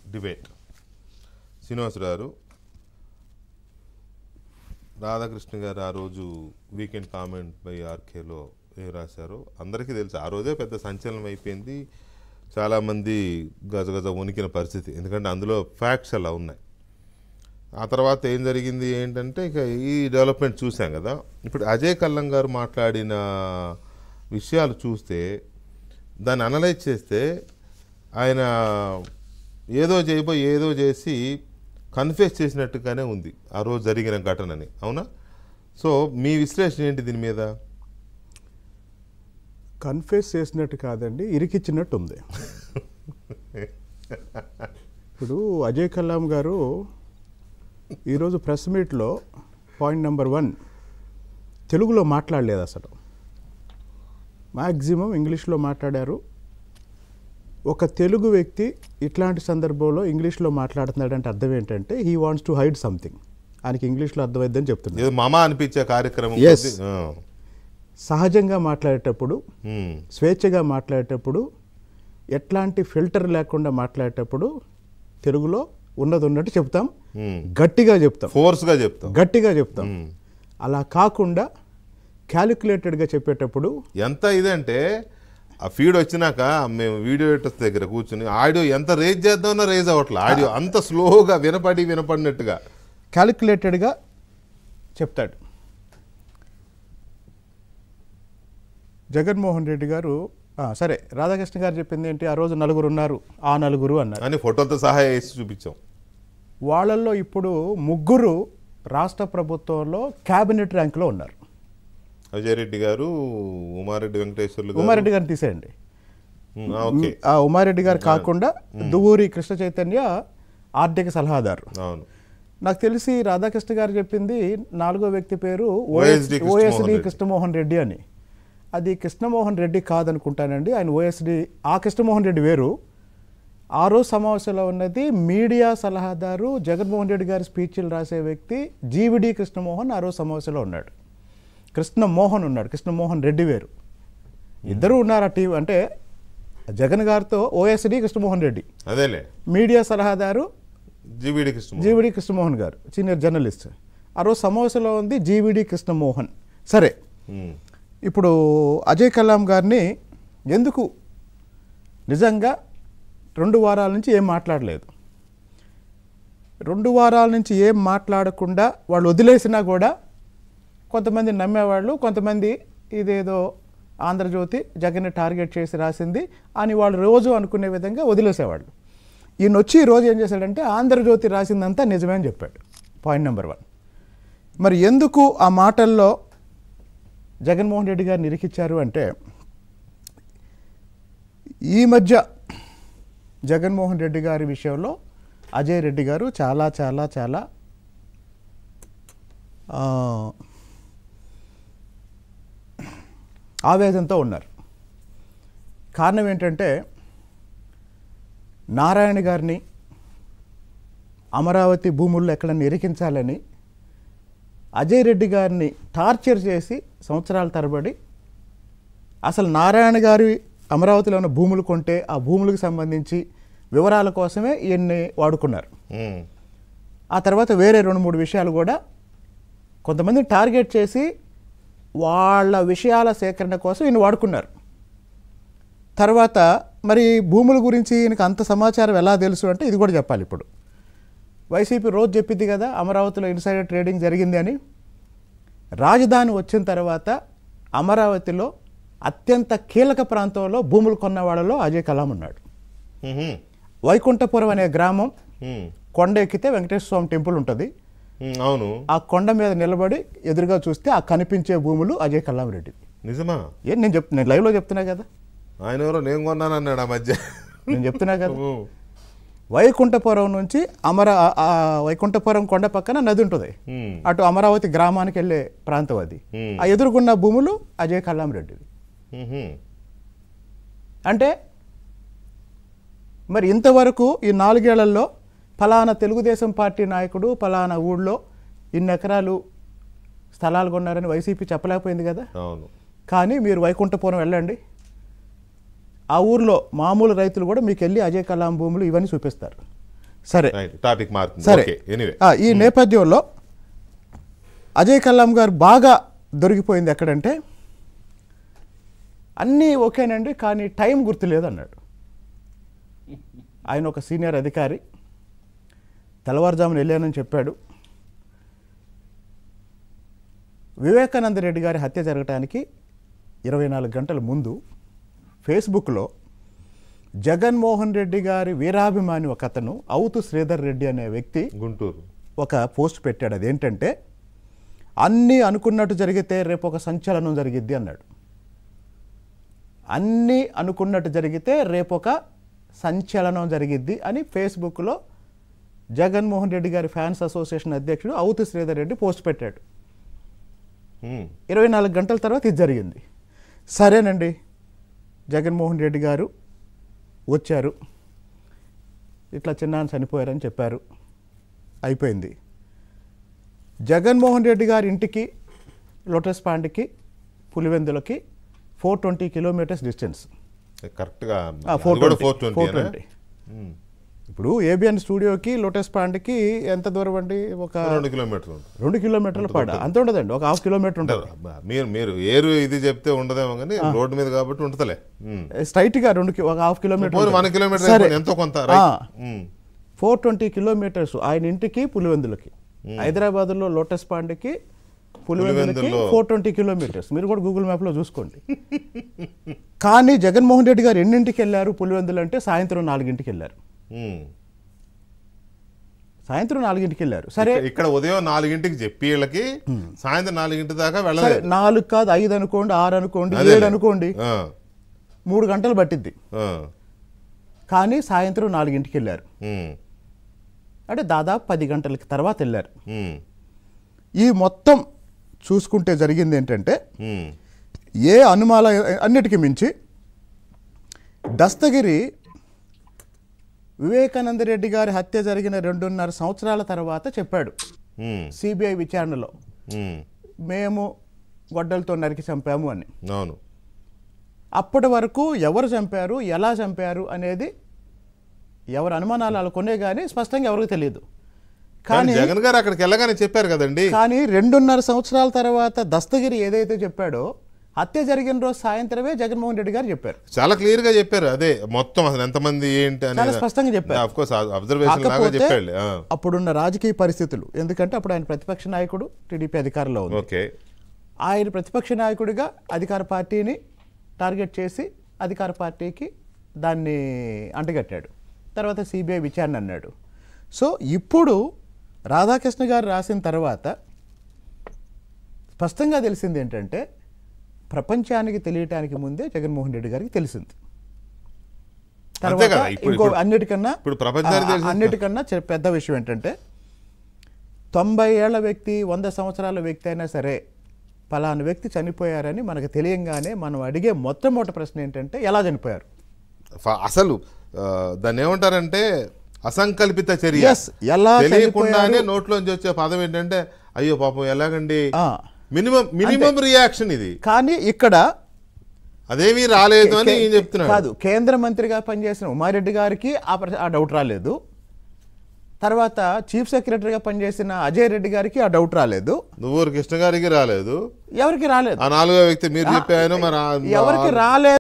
Debate. Srinivas గారు, రాధాకృష్ణ గారు ఆ రోజు వీకెండ్ కామెంట్ బై ఆర్కేలో ఏం రాశారో అందరికీ తెలుసు. ఆ రోజే పెద్ద సంచలనం అయిపోయింది. చాలామంది గజగజ వణికిన పరిస్థితి, ఎందుకంటే అందులో ఫ్యాక్ట్స్ అలా ఉన్నాయి. ఆ తర్వాత ఏం జరిగింది ఏంటంటే ఇక ఈ డెవలప్మెంట్ చూసాం కదా. ఇప్పుడు అజయ్ కల్లం గారు మాట్లాడిన విషయాలు చూస్తే, దాన్ని అనలైజ్ చేస్తే, ఆయన ఏదో చేయబోయి ఏదో చేసి కన్ఫెస్ చేసినట్టుగానే ఉంది ఆ రోజు జరిగిన ఘటనని. అవునా? సో మీ విశ్లేషణ ఏంటి దీని మీద? కన్ఫెస్ చేసినట్టు కాదండి, ఇరికిచ్చినట్టు ఉంది. ఇప్పుడు అజయ్ కల్లాం గారు ఈరోజు ప్రెస్ మీట్లో పాయింట్ నెంబర్ 1 తెలుగులో మాట్లాడలేదు, అసలు మ్యాక్సిమం ఇంగ్లీష్లో మాట్లాడారు. ఒక తెలుగు వ్యక్తి ఇట్లాంటి సందర్భంలో ఇంగ్లీష్లో మాట్లాడుతున్నాడంటే అర్థం ఏంటంటే he wants to hide something. ఆయనకి ఇంగ్లీష్లో అర్థమైందని చెప్తున్నాడు. మామా అనిపించే కార్యక్రమం. సహజంగా మాట్లాడేటప్పుడు, స్వేచ్ఛగా మాట్లాడేటప్పుడు, ఎట్లాంటి ఫిల్టర్ లేకుండా మాట్లాడేటప్పుడు తెలుగులో ఉన్నది ఉన్నట్టు చెప్తాం, గట్టిగా చెప్తాం, ఫోర్స్గా చెప్తాం, గట్టిగా చెప్తాం. అలా కాకుండా క్యాలిక్యులేటెడ్గా చెప్పేటప్పుడు ఎంత ఇదంటే ఆ ఫీడ్ వచ్చినాక మేము వీడియో ఎడిటర్స్ దగ్గర కూర్చుని ఆడియో ఎంత రేజ్ చేద్దామన్నా రేజ్ అవ్వట్లేదు. ఆడియో అంత స్లోగా వినపడినట్టుగా క్యాలిక్యులేటెడ్గా చెప్తాడు. జగన్మోహన్ రెడ్డి గారు సరే, రాధాకృష్ణ గారు చెప్పింది ఏంటి, ఆ రోజు 4 ఉన్నారు, ఆ 4 అన్నారు అని ఫోటోతో సహా వేసి చూపించాం. వాళ్ళల్లో ఇప్పుడు 3 రాష్ట్ర ప్రభుత్వంలో క్యాబినెట్ ర్యాంకులో ఉన్నారు. అజయ్ రెడ్డి గారు, ఉమారెడ్డి వెంకటేశ్వర్లు, ఉమారెడ్డి గారిని తీసేయండి, ఆ ఉమారెడ్డి గారు కాకుండా దువ్వూరి కృష్ణ చైతన్య ఆర్థిక సలహాదారు. అవును, నాకు తెలిసి రాధాకృష్ణ గారు చెప్పింది 4వ వ్యక్తి పేరు ఓఎస్డి కృష్ణమోహన్ రెడ్డి అని. అది కృష్ణమోహన్ రెడ్డి కాదనుకుంటానండి, ఆయన ఓఎస్డి. ఆ కృష్ణమోహన్ రెడ్డి వేరు. ఆ రోజు సమావేశంలో ఉన్నది మీడియా సలహాదారు, జగన్మోహన్ రెడ్డి గారి స్పీచ్లు రాసే వ్యక్తి జీవిడి కృష్ణమోహన్ ఆ రోజు సమావేశంలో ఉన్నాడు. కృష్ణమోహన్ ఉన్నాడు, కృష్ణమోహన్ రెడ్డి వేరు. ఇద్దరు ఉన్నారు ఆ టీం. అంటే జగన్ గారితో ఓఎస్డి కృష్ణమోహన్ రెడ్డి, అదేలే మీడియా సలహాదారు జీవిడి కృష్ణమోహన్ గారు, సీనియర్ జర్నలిస్ట్. ఆ రోజు సమావేశంలో ఉంది జీవిడి కృష్ణమోహన్. సరే, ఇప్పుడు అజయ్ కల్లాం గారిని ఎందుకు నిజంగా 2 వారాల నుంచి ఏం మాట్లాడలేదు, 2 వారాల నుంచి ఏం మాట్లాడకుండా వాళ్ళు వదిలేసినా కూడా కొంతమంది నమ్మేవాళ్ళు, కొంతమంది ఇదేదో ఆంధ్రజ్యోతి జగన్ని టార్గెట్ చేసి రాసింది అని వాళ్ళు రోజు అనుకునే విధంగా వదిలేసేవాళ్ళు. ఈయన వచ్చి ఈరోజు ఏం చేశాడంటే ఆంధ్రజ్యోతి రాసిందంతా నిజమే అని చెప్పాడు. Point number 1. మరి ఎందుకు ఆ మాటల్లో జగన్మోహన్ రెడ్డి గారిని ఇరికిచ్చారు అంటే, ఈ మధ్య జగన్మోహన్ రెడ్డి గారి విషయంలో అజయ్ రెడ్డి గారు చాలా చాలా చాలా ఆవేదనతో ఉన్నారు. కారణం ఏంటంటే, నారాయణ గారిని అమరావతి భూముల్లో ఎక్కడన్నా ఇరికించాలని అజయ్ రెడ్డి గారిని టార్చర్ చేసి సంవత్సరాల తరబడి అసలు నారాయణ గారి అమరావతిలో ఉన్న భూములు కొంటే ఆ భూములకు సంబంధించి వివరాల కోసమే ఈయన్ని వాడుకున్నారు. ఆ తర్వాత వేరే 2-3 విషయాలు కూడా కొంతమందిని టార్గెట్ చేసి వాళ్ళ విషయాల సేకరణ కోసం ఈయన వాడుకున్నారు. తర్వాత మరి భూముల గురించి ఈయనకు అంత సమాచారం ఎలా తెలుసు అంటే ఇది కూడా చెప్పాలి. ఇప్పుడు వైసీపీ రోజు చెప్పింది కదా అమరావతిలో ఇన్సైడర్ ట్రేడింగ్ జరిగింది అని. రాజధాని వచ్చిన తర్వాత అమరావతిలో అత్యంత కీలక ప్రాంతంలో భూములు కొన్న వాళ్ళలో అజయ్ కల్లాం ఉన్నాడు. వైకుంఠపురం అనే గ్రామం, కొండ ఎక్కితే వెంకటేశ్వర స్వామి టెంపుల్ ఉంటుంది. అవును, ఆ కొండ మీద నిలబడి ఎదురుగా చూస్తే ఆ కనిపించే భూములు అజయ్ కల్లాం రెడ్డి. నిజమా? నేను లైవ్లో చెప్తున్నా కదా. ఆయన ఎవరో నేను కొన్నానన్నాడు ఆ మధ్య. నేను చెప్తున్నా కదా, వైకుంఠపురం నుంచి వైకుంఠపురం కొండ పక్కన నది ఉంటుంది, అటు అమరావతి గ్రామానికి వెళ్ళే ప్రాంతం అది. ఆ ఎదురుకున్న భూములు అజయ్ కల్లాం రెడ్డివి. అంటే మరి ఇంతవరకు ఈ 4 ఏళ్లలో ఫలానా తెలుగుదేశం పార్టీ నాయకుడు ఫలానా ఊళ్ళో ఇన్ని ఎకరాలు స్థలాలు కొన్నారని వైసీపీ చెప్పలేకపోయింది కదా. కానీ మీరు వైకుంఠపురం వెళ్ళండి, ఆ ఊర్లో మామూలు రైతులు కూడా మీకు వెళ్ళి అజయ్ కల్లాం భూములు ఇవన్నీ చూపిస్తారు. సరే టాపిక్ మారుతుంది. సరే ఓకే, ఎనీవే ఈ నేపథ్యంలో అజయ్ కల్లాం గారు బాగా దొరికిపోయింది ఎక్కడంటే అన్నీ ఓకేనండి కానీ టైం గుర్తులేదు అన్నాడు. ఆయన ఒక సీనియర్ అధికారి, తెల్లవారుజామున వెళ్ళానని చెప్పాడు. వివేకానంద రెడ్డి గారి హత్య జరగటానికి 24 గంటల ముందు ఫేస్బుక్లో జగన్మోహన్ రెడ్డి గారి వీరాభిమాని ఒక అతను అవుతు శ్రీధర్ రెడ్డి అనే వ్యక్తి గుంటూరు ఒక పోస్ట్ పెట్టాడు. అదేంటంటే అన్నీ అనుకున్నట్టు జరిగితే రేపు ఒక సంచలనం జరిగిద్ది అన్నాడు. అన్నీ అనుకున్నట్టు జరిగితే రేపు ఒక సంచలనం జరిగిద్ది అని ఫేస్బుక్లో జగన్మోహన్ రెడ్డి గారి ఫ్యాన్స్ అసోసియేషన్ అధ్యక్షుడు అవుతు శ్రీధర్ రెడ్డి పోస్ట్ పెట్టాడు. 24 గంటల తర్వాత ఇది జరిగింది. సరేనండి, జగన్మోహన్ రెడ్డి గారు వచ్చారు, ఇట్లా చిన్నాన్న చనిపోయారని చెప్పారు, అయిపోయింది. జగన్మోహన్ రెడ్డి గారి ఇంటికి లోటస్ పాండ్కి పులివెందులకి 420 కిలోమీటర్స్ డిస్టెన్స్. కరెక్ట్గా 420. ఇప్పుడు ఏబిఎన్ స్టూడియోకి లోటస్ పాండ్కి ఎంత దూరం అండి? ఒక 2 కిలోమీటర్ల పాడ అంత ఉండదండి, ఒక 1/2 కిలోమీటర్ ఉంటుంది. మీరు ఏరు ఇది చెప్తే ఉండదేమో కానీ రోడ్డు మీద కాబట్టి ఉంటుందిలే. స్ట్రైట్ గా ఒక 1/2 కిలోమీటర్ 1 కిలోమీటర్ ఎంతో కొంత 420 కిలోమీటర్స్ ఆయన ఇంటికి పులివెందులకి. హైదరాబాద్లో లోటస్ పాండ్కి పులివెందులకి 420 కిలోమీటర్స్. మీరు కూడా గూగుల్ మ్యాప్లో చూసుకోండి. కానీ జగన్మోహన్ రెడ్డి గారు ఎన్నింటికి వెళ్ళారు పులివెందులు అంటే సాయంత్రం 4ంటికి వెళ్ళారు. సాయంత్రం 4ంటికి వెళ్ళారు. సరే, ఇక్కడ ఉదయం 4ంటికి చెప్పి వీళ్ళకి సాయంత్రం 4 దాకా వెళ్ళాలి. 4 కాదు, 5 అనుకోండి, 6 అనుకోండి, 7 అనుకోండి, 3 గంటలు పట్టిద్ది. కానీ సాయంత్రం 4ంటికి వెళ్ళారు అంటే దాదాపు 10 గంటల తర్వాత వెళ్ళారు. ఈ మొత్తం చూసుకుంటే జరిగింది ఏంటంటే ఏ అనుమాన అన్నిటికీ మించి దస్తగిరి వివేకానంద రెడ్డి గారి హత్య జరిగిన 2.5 సంవత్సరాల తర్వాత చెప్పాడు సిబిఐ విచారణలో, మేము గొడ్డలతో నరికి చంపాము అని. అప్పటి వరకు ఎవరు చంపారు, ఎలా చంపారు అనేది ఎవరు అనుమానాలు అలా కొనే కానీ స్పష్టంగా ఎవరికి తెలియదు. కానీ జగన్ గారు అక్కడికి వెళ్ళగానే చెప్పారు కదండి. కానీ 2.5 సంవత్సరాల తర్వాత దస్తగిరి ఏదైతే చెప్పాడో హత్య జరిగిన రోజు సాయంత్రమే జగన్మోహన్ రెడ్డి గారు చెప్పారు. చాలా క్లియర్ గా చెప్పారు. అదే మొత్తం అసలు ఎంతమంది ఏంటి చాలా స్పష్టంగా చెప్పారు. అప్పుడున్న రాజకీయ పరిస్థితులు, ఎందుకంటే అప్పుడు ఆయన ప్రతిపక్ష నాయకుడు, టీడీపీ అధికారంలో ఉంది. ఆయన ప్రతిపక్ష నాయకుడిగా అధికార పార్టీని టార్గెట్ చేసి అధికార పార్టీకి దాన్ని అంటగట్టాడు. తర్వాత సిబిఐ విచారణ అన్నాడు. సో ఇప్పుడు రాధాకృష్ణ గారు రాసిన తర్వాత స్పష్టంగా తెలిసింది ఏంటంటే ప్రపంచానికి తెలియటానికి ముందే జగన్మోహన్ రెడ్డి గారికి తెలిసింది. తర్వాత ఇంకో అన్నిటికన్నా పెద్ద విషయం ఏంటంటే 90 ఏళ్ల వ్యక్తి, 100 సంవత్సరాల వ్యక్తి అయినా సరే పలానా వ్యక్తి చనిపోయారని మనకు తెలియంగానే మనం అడిగే మొట్టమొదటి ప్రశ్న ఏంటంటే ఎలా చనిపోయారు? అసలు దాన్ని ఏమంటారంటే అసంకల్పిత చర్య. తెలియకుండానే నోట్లోంచి వచ్చే పదం ఏంటంటే అయ్యో పాపం ఎలాగండి, మినిమం రియాక్షన్ ఇది. కానీ ఇక్కడ అదేమీ రాలేదు అని చెప్తున్నాడు. కాదు, కేంద్ర మంత్రిగా పనిచేసిన ఉమారెడ్డి గారికి ఆ డౌట్ రాలేదు. తర్వాత చీఫ్ సెక్రటరీగా పనిచేసిన అజయ్ రెడ్డి గారికి ఆ డౌట్ రాలేదు. నువ్వు కృష్ణ గారికి రాలేదు, ఎవరికి రాలేదు. ఆ 4వ వ్యక్తి మీరు చెప్పాను, మరి ఎవరికి రాలేదు.